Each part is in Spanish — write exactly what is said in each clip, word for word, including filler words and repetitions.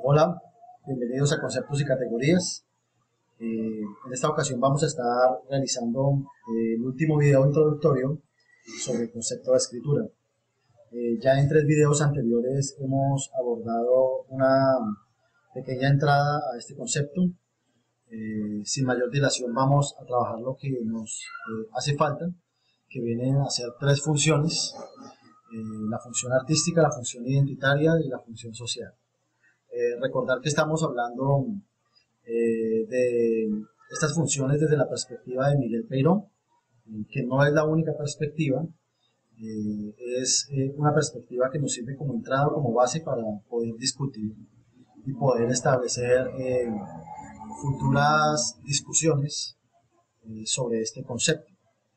Hola, bienvenidos a Conceptos y Categorías. Eh, en esta ocasión vamos a estar realizando eh, el último video introductorio sobre el concepto de escritura. Eh, ya en tres videos anteriores hemos abordado una pequeña entrada a este concepto. Eh, sin mayor dilación vamos a trabajar lo que nos eh, hace falta, que vienen a ser tres funciones: eh, la función artística, la función identitaria y la función social. Eh, recordar que estamos hablando eh, de estas funciones desde la perspectiva de Miguel Peiró, eh, que no es la única perspectiva, eh, es eh, una perspectiva que nos sirve como entrada, como base para poder discutir y poder establecer eh, futuras discusiones eh, sobre este concepto.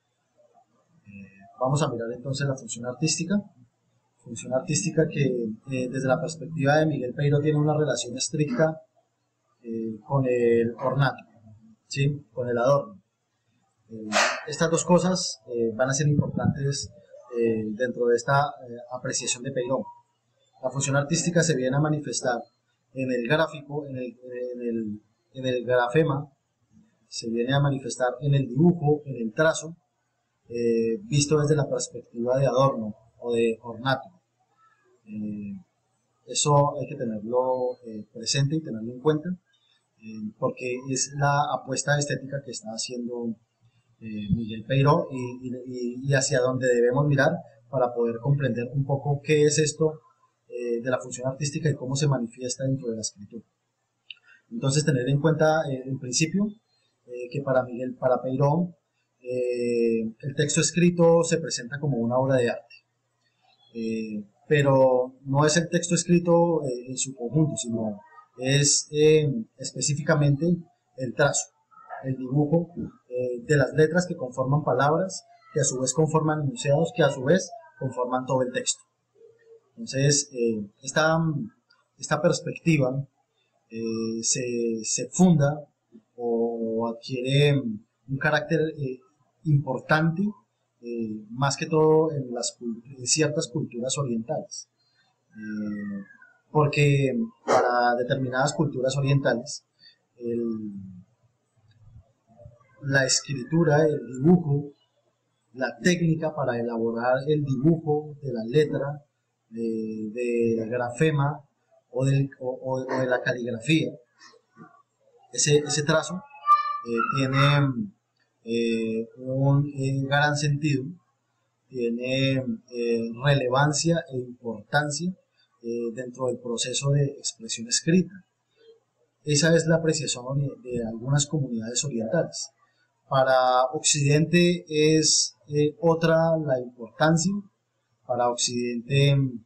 Eh, vamos a mirar entonces la función artística. Función artística que eh, desde la perspectiva de Miguel Peiró tiene una relación estricta eh, con el ornato, ¿sí? Con el adorno. Eh, estas dos cosas eh, van a ser importantes eh, dentro de esta eh, apreciación de Peiró. La función artística se viene a manifestar en el gráfico, en el, en el, en el grafema, se viene a manifestar en el dibujo, en el trazo, eh, visto desde la perspectiva de adorno o de ornato. Eh, eso hay que tenerlo eh, presente y tenerlo en cuenta, eh, porque es la apuesta estética que está haciendo eh, Miguel Peiró y, y, y hacia donde debemos mirar para poder comprender un poco qué es esto eh, de la función artística y cómo se manifiesta dentro de la escritura. Entonces, tener en cuenta eh, en principio eh, que para Miguel, para Peiró, eh, el texto escrito se presenta como una obra de arte. Eh, pero no es el texto escrito eh, en su conjunto, sino es eh, específicamente el trazo, el dibujo eh, de las letras que conforman palabras, que a su vez conforman enunciados, que a su vez conforman todo el texto. Entonces, eh, esta, esta perspectiva eh, se, se funda o adquiere un carácter eh, importante, Eh, más que todo en, las, en ciertas culturas orientales, eh, porque para determinadas culturas orientales el, la escritura, el dibujo, la técnica para elaborar el dibujo de la letra, de, de grafema o, del, o, o de la caligrafía, ese, ese trazo eh, tiene Eh, un eh, gran sentido, tiene eh, relevancia e importancia eh, dentro del proceso de expresión escrita. Esa es la apreciación de algunas comunidades orientales. Para Occidente es eh, otra la importancia, para Occidente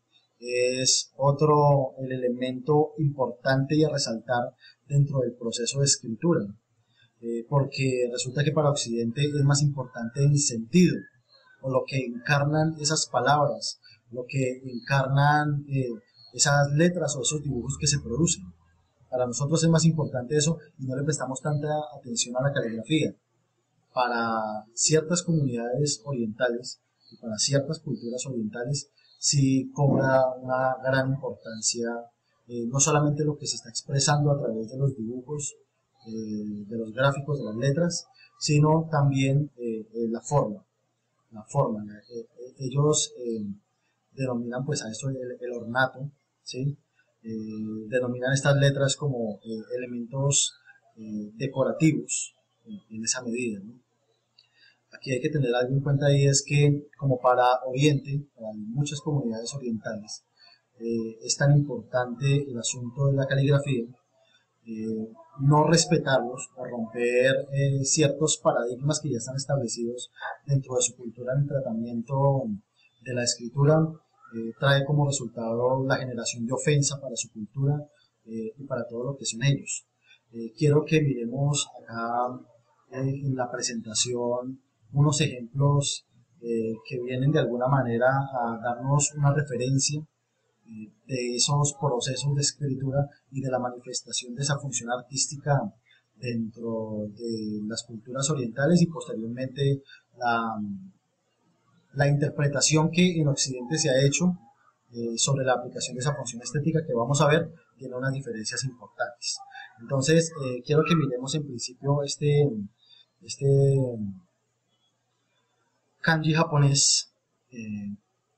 es otro el elemento importante y a resaltar dentro del proceso de escritura. Eh, porque resulta que para Occidente es más importante el sentido, o lo que encarnan esas palabras, lo que encarnan eh, esas letras o esos dibujos que se producen. Para nosotros es más importante eso y no le prestamos tanta atención a la caligrafía. Para ciertas comunidades orientales y para ciertas culturas orientales sí cobra una gran importancia, eh, no solamente lo que se está expresando a través de los dibujos, Eh, de los gráficos, de las letras, sino también eh, eh, la forma, la forma. Eh, eh, ellos eh, denominan pues a esto el, el ornato, ¿sí? Eh, denominan estas letras como eh, elementos eh, decorativos eh, en esa medida, ¿no? Aquí hay que tener algo en cuenta y es que como para Oriente, para muchas comunidades orientales, eh, es tan importante el asunto de la caligrafía. Eh, no respetarlos o romper eh, ciertos paradigmas que ya están establecidos dentro de su cultura en el tratamiento de la escritura, eh, trae como resultado la generación de ofensa para su cultura eh, y para todo lo que son ellos. Eh, quiero que miremos acá eh, en la presentación unos ejemplos eh, que vienen de alguna manera a darnos una referencia de esos procesos de escritura y de la manifestación de esa función artística dentro de las culturas orientales y posteriormente la, la interpretación que en Occidente se ha hecho eh, sobre la aplicación de esa función estética que vamos a ver tiene unas diferencias importantes. Entonces, eh, quiero que miremos en principio este, este kanji japonés, eh,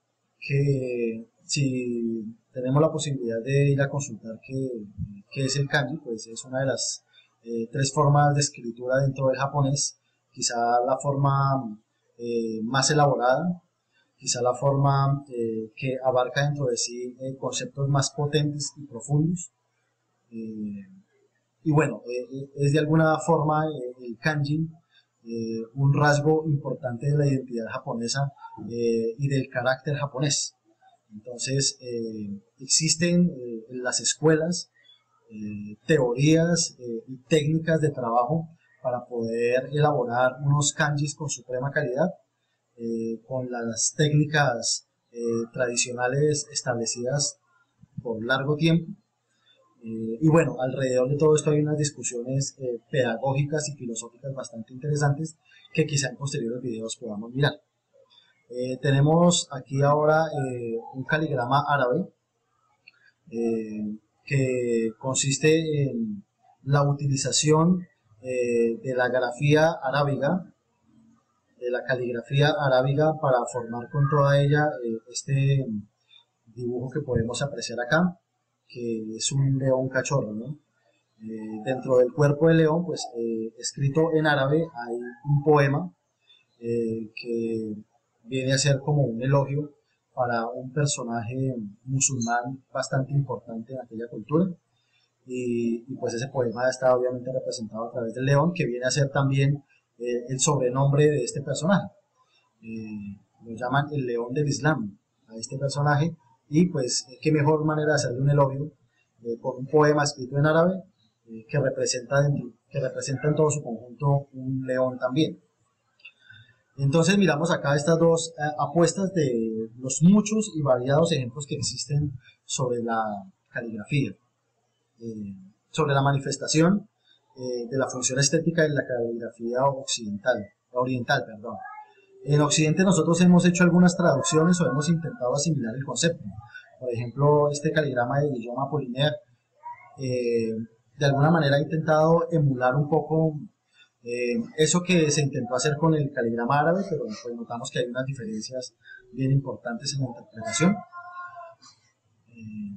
que si tenemos la posibilidad de ir a consultar qué, qué es el kanji, pues es una de las eh, tres formas de escritura dentro del japonés, quizá la forma eh, más elaborada, quizá la forma eh, que abarca dentro de sí eh, conceptos más potentes y profundos. Eh, y bueno, eh, es de alguna forma eh, el kanji eh, un rasgo importante de la identidad japonesa eh, y del carácter japonés. Entonces, eh, existen eh, en las escuelas eh, teorías eh, y técnicas de trabajo para poder elaborar unos kanjis con suprema calidad, eh, con las técnicas eh, tradicionales establecidas por largo tiempo. Eh, y bueno, alrededor de todo esto hay unas discusiones eh, pedagógicas y filosóficas bastante interesantes que quizá en posteriores videos podamos mirar. Eh, tenemos aquí ahora eh, un caligrama árabe eh, que consiste en la utilización eh, de la grafía arábiga, de la caligrafía arábiga para formar con toda ella eh, este dibujo que podemos apreciar acá, que es un león cachorro, ¿no? Eh, dentro del cuerpo del león, pues eh, escrito en árabe hay un poema eh, que viene a ser como un elogio para un personaje musulmán bastante importante en aquella cultura, y, y pues ese poema está obviamente representado a través del león, que viene a ser también eh, el sobrenombre de este personaje. Eh, lo llaman el león del Islam a este personaje, y pues qué mejor manera de hacerle un elogio eh, por un poema escrito en árabe eh, que, representa dentro, que representa en todo su conjunto un león también. Entonces miramos acá estas dos eh, apuestas de los muchos y variados ejemplos que existen sobre la caligrafía, eh, sobre la manifestación eh, de la función estética de la caligrafía occidental, oriental, perdón. En Occidente nosotros hemos hecho algunas traducciones o hemos intentado asimilar el concepto. Por ejemplo, este caligrama de Guillaume Apollinaire eh, de alguna manera ha intentado emular un poco eh, eso que se intentó hacer con el caligrama árabe, pero pues notamos que hay unas diferencias bien importantes en la interpretación. Eh,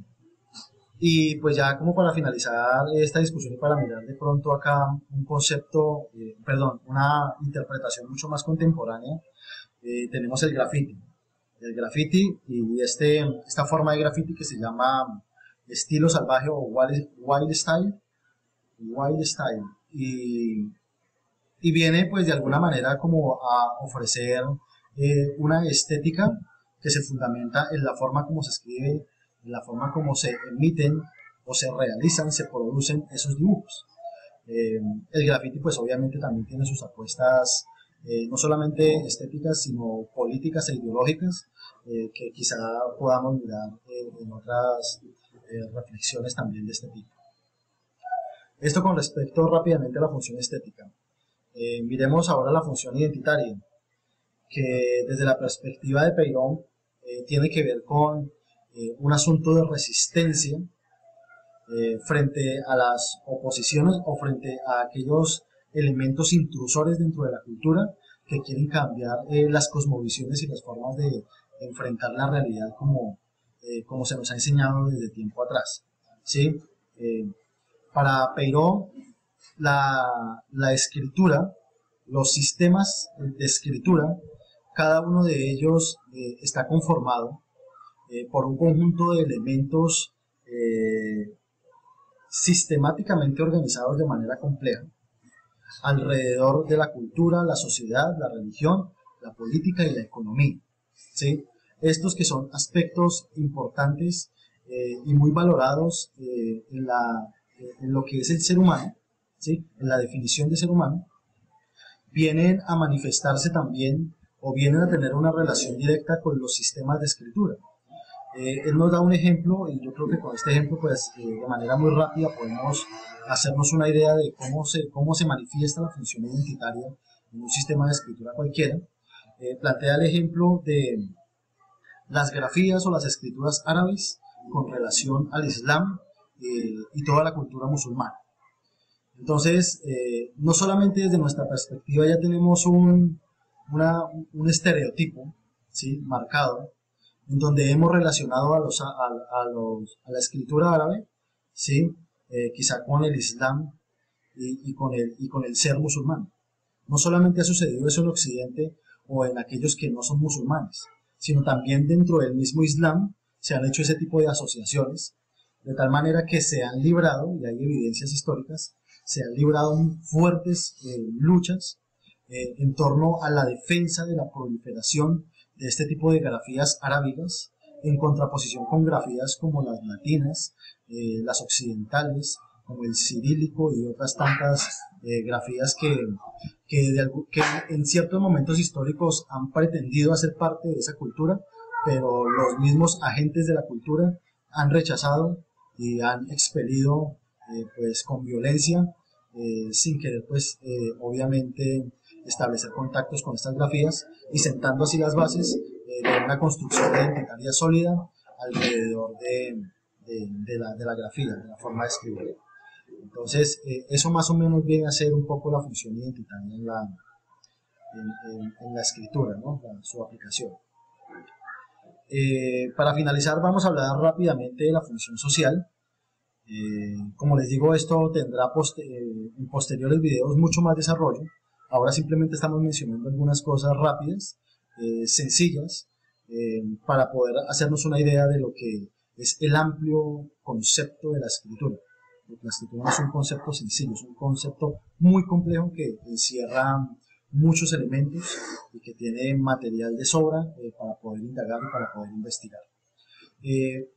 y pues ya como para finalizar esta discusión y para mirar de pronto acá un concepto, eh, perdón, una interpretación mucho más contemporánea, eh, tenemos el graffiti. El graffiti y este, esta forma de graffiti que se llama estilo salvaje o wild, wild style, wild style, y, y viene pues de alguna manera como a ofrecer eh, una estética que se fundamenta en la forma como se escribe, en la forma como se emiten o se realizan, se producen esos dibujos. Eh, el graffiti pues obviamente también tiene sus apuestas eh, no solamente estéticas sino políticas e ideológicas eh, que quizá podamos mirar eh, en otras eh, reflexiones también de este tipo. Esto con respecto rápidamente a la función estética. Eh, miremos ahora la función identitaria, que desde la perspectiva de Peirón eh, tiene que ver con eh, un asunto de resistencia eh, frente a las oposiciones o frente a aquellos elementos intrusores dentro de la cultura que quieren cambiar eh, las cosmovisiones y las formas de enfrentar la realidad como, eh, como se nos ha enseñado desde tiempo atrás, ¿sí? Eh, para Peirón, la, la escritura, los sistemas de escritura, cada uno de ellos eh, está conformado eh, por un conjunto de elementos eh, sistemáticamente organizados de manera compleja alrededor de la cultura, la sociedad, la religión, la política y la economía, ¿sí? Estos que son aspectos importantes eh, y muy valorados eh, en, la, eh, en lo que es el ser humano, ¿sí? En la definición de ser humano, vienen a manifestarse también o vienen a tener una relación directa con los sistemas de escritura. Eh, él nos da un ejemplo y yo creo que con este ejemplo pues eh, de manera muy rápida podemos hacernos una idea de cómo se, cómo se manifiesta la función identitaria en un sistema de escritura cualquiera. Eh, plantea el ejemplo de las grafías o las escrituras árabes con relación al Islam eh, y toda la cultura musulmana. Entonces, eh, no solamente desde nuestra perspectiva ya tenemos un, una, un estereotipo, ¿sí?, marcado, en donde hemos relacionado a, los, a, a, los, a la escritura árabe, ¿sí?, eh, quizá con el Islam y, y, con el, y con el ser musulmán. No solamente ha sucedido eso en Occidente o en aquellos que no son musulmanes, sino también dentro del mismo Islam se han hecho ese tipo de asociaciones, de tal manera que se han librado, y hay evidencias históricas, se han librado fuertes eh, luchas eh, en torno a la defensa de la proliferación de este tipo de grafías arábigas, en contraposición con grafías como las latinas, eh, las occidentales, como el cirílico y otras tantas eh, grafías que, que, de, que en ciertos momentos históricos han pretendido hacer parte de esa cultura, pero los mismos agentes de la cultura han rechazado y han expelido eh, pues con violencia, eh, sin querer pues eh, obviamente establecer contactos con estas grafías y sentando así las bases eh, de una construcción identitaria sólida alrededor de, de, de, la, de la grafía, de la forma de escribir. Entonces, eh, eso más o menos viene a ser un poco la función identitaria en la, en, en, en la escritura, ¿no?, la, su aplicación. Eh, para finalizar, vamos a hablar rápidamente de la función social. Eh, como les digo, esto tendrá post eh, en posteriores videos mucho más desarrollo. Ahora simplemente estamos mencionando algunas cosas rápidas, eh, sencillas, eh, para poder hacernos una idea de lo que es el amplio concepto de la escritura. La escritura no es un concepto sencillo, es un concepto muy complejo que encierra muchos elementos y que tiene material de sobra eh, para poder indagar y para poder investigar. Eh,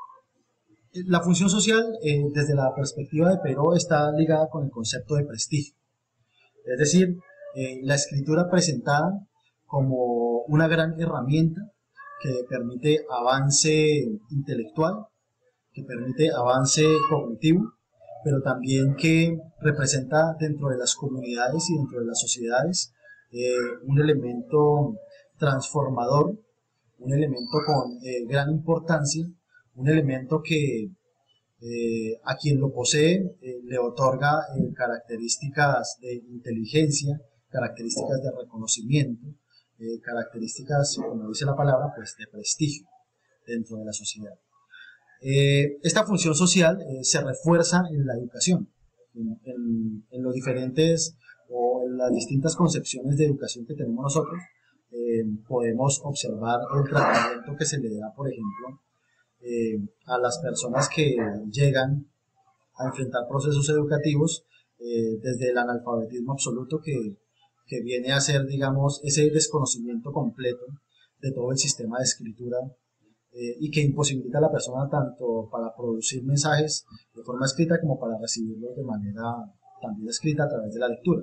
la función social, eh, desde la perspectiva de Peró, está ligada con el concepto de prestigio. Es decir, eh, la escritura presentada como una gran herramienta que permite avance intelectual, que permite avance cognitivo, pero también que representa dentro de las comunidades y dentro de las sociedades eh, un elemento transformador, un elemento con eh, gran importancia, un elemento que eh, a quien lo posee eh, le otorga eh, características de inteligencia, características de reconocimiento, eh, características, como dice la palabra, pues de prestigio dentro de la sociedad. Eh, esta función social eh, se refuerza en la educación, en, en, en los diferentes o en las distintas concepciones de educación que tenemos nosotros. Eh, podemos observar el tratamiento que se le da, por ejemplo, eh, a las personas que llegan a enfrentar procesos educativos eh, desde el analfabetismo absoluto, que, que viene a ser, digamos, ese desconocimiento completo de todo el sistema de escritura, Eh, y que imposibilita a la persona tanto para producir mensajes de forma escrita como para recibirlos de manera también escrita a través de la lectura.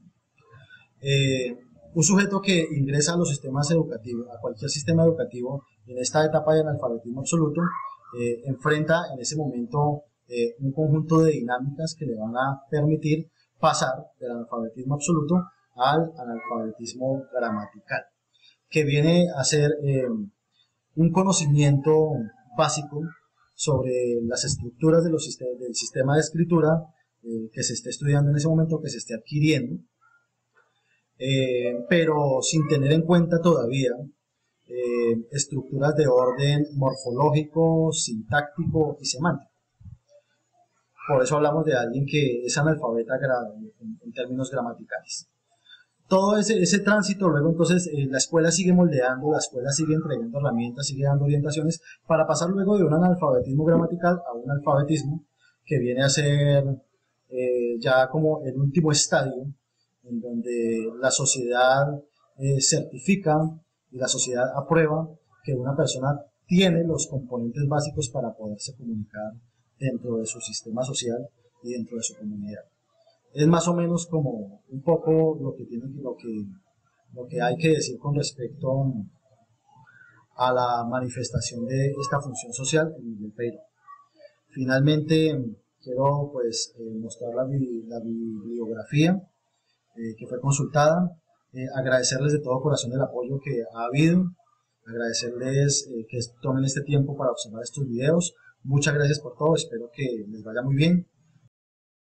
Eh, un sujeto que ingresa a los sistemas educativos, a cualquier sistema educativo, en esta etapa de analfabetismo absoluto, eh, enfrenta en ese momento eh, un conjunto de dinámicas que le van a permitir pasar del analfabetismo absoluto al analfabetismo gramatical, que viene a ser eh, un conocimiento básico sobre las estructuras de los sistemas, del sistema de escritura eh, que se esté estudiando en ese momento, que se esté adquiriendo, eh, pero sin tener en cuenta todavía eh, estructuras de orden morfológico, sintáctico y semántico. Por eso hablamos de alguien que es analfabeta en, en términos gramaticales. Todo ese, ese tránsito, luego entonces eh, la escuela sigue moldeando, la escuela sigue entregando herramientas, sigue dando orientaciones para pasar luego de un analfabetismo gramatical a un alfabetismo que viene a ser eh, ya como el último estadio, en donde la sociedad eh, certifica y la sociedad aprueba que una persona tiene los componentes básicos para poderse comunicar dentro de su sistema social y dentro de su comunidad. Es más o menos como un poco lo que, tiene, lo que, lo que hay que decir con respecto a la manifestación de esta función social en Miguel Peiró. Finalmente, quiero pues, eh, mostrar la, la bibliografía eh, que fue consultada, eh, agradecerles de todo corazón el apoyo que ha habido, agradecerles eh, que tomen este tiempo para observar estos videos. Muchas gracias por todo, espero que les vaya muy bien